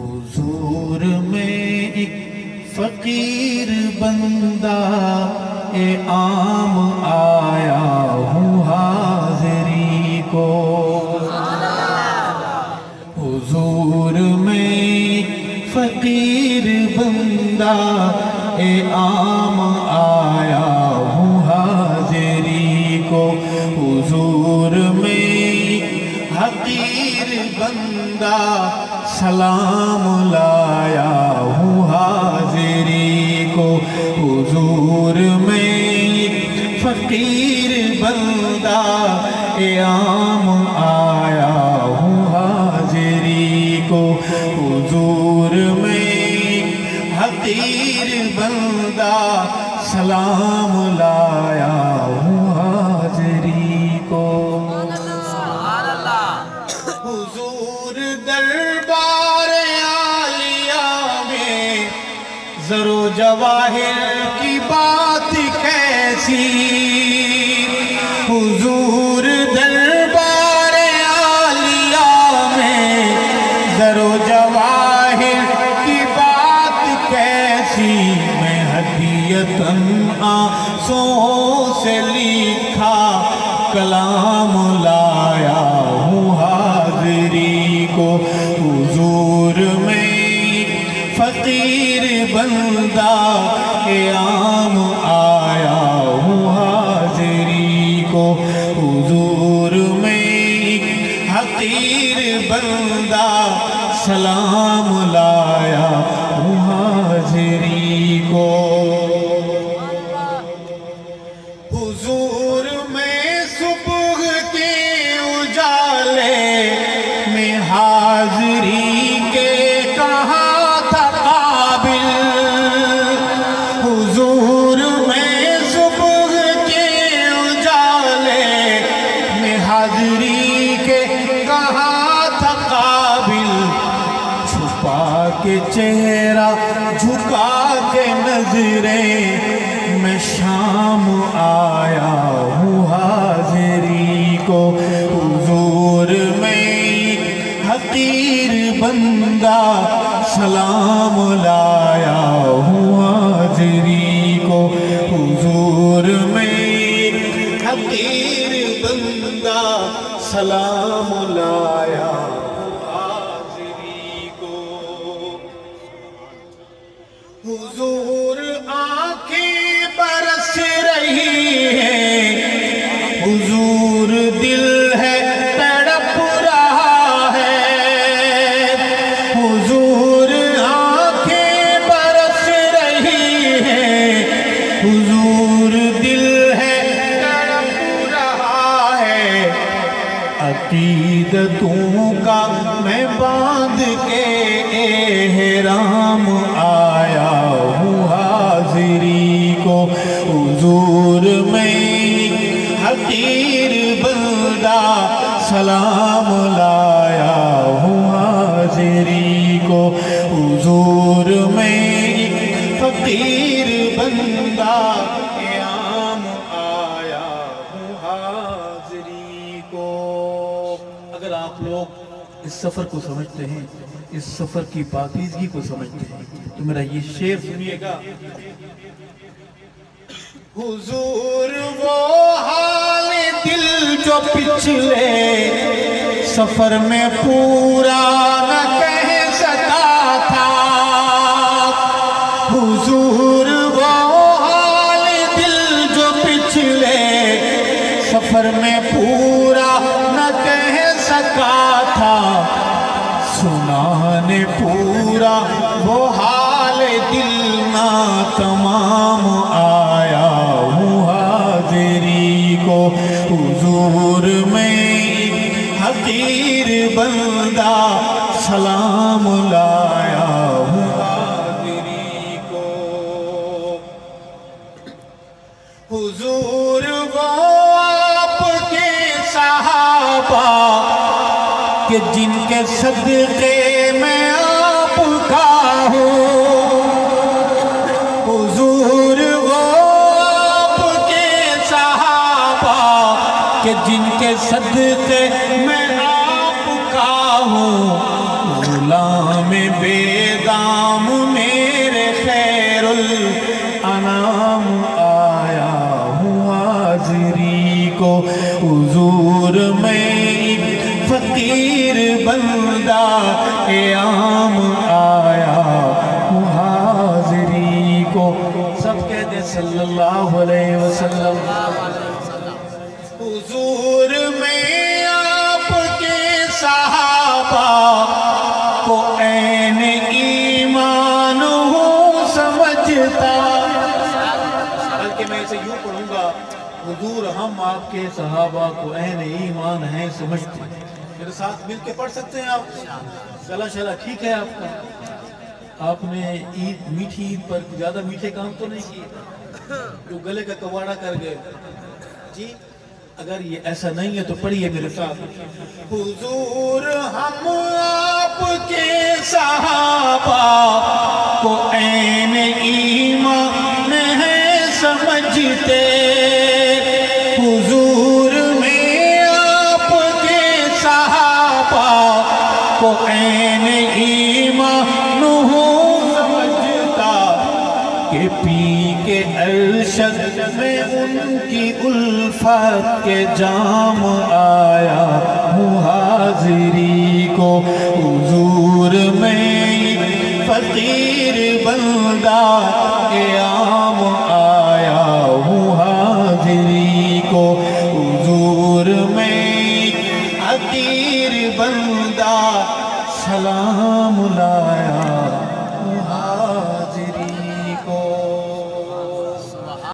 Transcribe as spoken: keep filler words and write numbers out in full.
حضور میں ایک فقیر بندہ اے عام آیا ہوں حاضری کو، حضور میں ایک فقیر بندہ اے عام آیا ہوں حاضری کو، حضور میں ایک حقیر بندہ سلام لایا ہوں حاضری کو، حضور میں ایک فقیر بندہ اے عام آیا ہوں حاضری کو، حضور میں ایک حقیر بندہ سلام لایا ہوں حاضری کو۔ حضور دربار عالیہ میں زر و جواہر کی بات کیسی، حضور دربار عالیہ میں زر و جواہر کی بات کیسی، میں ہدیتاً آنسوں سے لکھا کلام لایا ہوں حاضری کو، حضور میں ایک فقیر بندہ اے عام آیا ہوں حاضری کو، حضور میں ایک حقیر بندہ سلام لایا ہوں حاضری کو۔ حضور میں صبح کے اجالے میں حاضری کے کہاں تھا قابل، حضور میں صبح کے اجالے میں حاضری کے کہاں تھا قابل، چھپا کے چہرہ جھکا کے نظریں میں شام آیا ہوں حاضری کو، حضور میں ایک حقیر بندہ سلام لایا ہوں حاضری کو، حضور میں ایک حقیر بندہ سلام لایا ہوں حاضری کو۔ حضور آنکھیں برس رہی ہیں، حضور دل ہے تڑپ رہا ہے، حضور آنکھیں برس رہی ہیں، حضور دل ہے تڑپ رہا ہے، عقیدتوں کا میں باندھ کے احرام آیا ہوں حاضری کو، حضور میں ایک حقیر بندہ سلام لایا ہوں حاضری کو، حضور میں ایک فقیر بندہ قیام آیا ہوں حاضری کو۔ اگر آپ لوگ اس سفر کو سمجھتے ہیں، اس سفر کی پاکیزگی کو سمجھتے ہیں تو میرا یہ شعر سنیے گا۔ حضور وہ حال دل جو پچھلے سفر میں پورا نہ کہہ سکا تھا، حضور وہ حال دل جو پچھلے سفر میں پورا نہ کہہ سکا تھا، سنانے پورا وہ حال دل نہ تمام آیا ہوں حاضری کو، حضور میں ایک حقیر بندہ سلام لایا ہوں حاضری کو۔ حضور وہ آپ کے صحابہ کہ جن کے صدقے میں آپ کا ہوں، حضور وہ آپ کے صحابہ کہ جن کے صدقے میں آپ کا ہوں، غلام میں بیدام میرے خیر الانام آیا ہوں حاضری کو، حضور میں ایک فقیر بندہ عام آیا ہوں حاضری کو۔ سب کہتے ہیں صلی اللہ علیہ وسلم۔ حضور میں آپ کے صحابہ کو عین ایمان ہوں سمجھتا، بلکہ میں اسے یوں پڑھوں گا، حضور ہم آپ کے صحابہ کو عین ایمان ہیں سمجھتے ہیں۔ میرے ساتھ مل کے پڑھ سکتے ہیں آپ؟ گلا شلا ٹھیک ہے آپ کا؟ آپ نے عید میٹھی عید پر زیادہ میٹھے کام تو نہیں کیے جو گلے کا کواڑا کر گئے؟ جی اگر یہ ایسا نہیں ہے تو پڑھیے میرے ساتھ۔ حضور ہم آپ کے صحابہ کو عین ایمان ہے سمجھتے، حضور میں آپ کے صحابہ کو عین ایمان ہوں سمجھتا، کہ پی کے ارشد میں ان کی الفت کے جام آیا ہوں حاضری کو، حضور میں فقیر بندہ عام آیا ہوں حاضری کو، حضور میں حقیر بندہ